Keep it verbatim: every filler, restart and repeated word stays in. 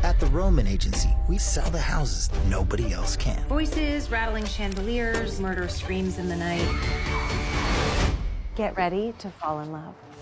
At the Roman Agency, we sell the houses nobody else can. Voices, rattling chandeliers, murder screams in the night. Get ready to fall in love.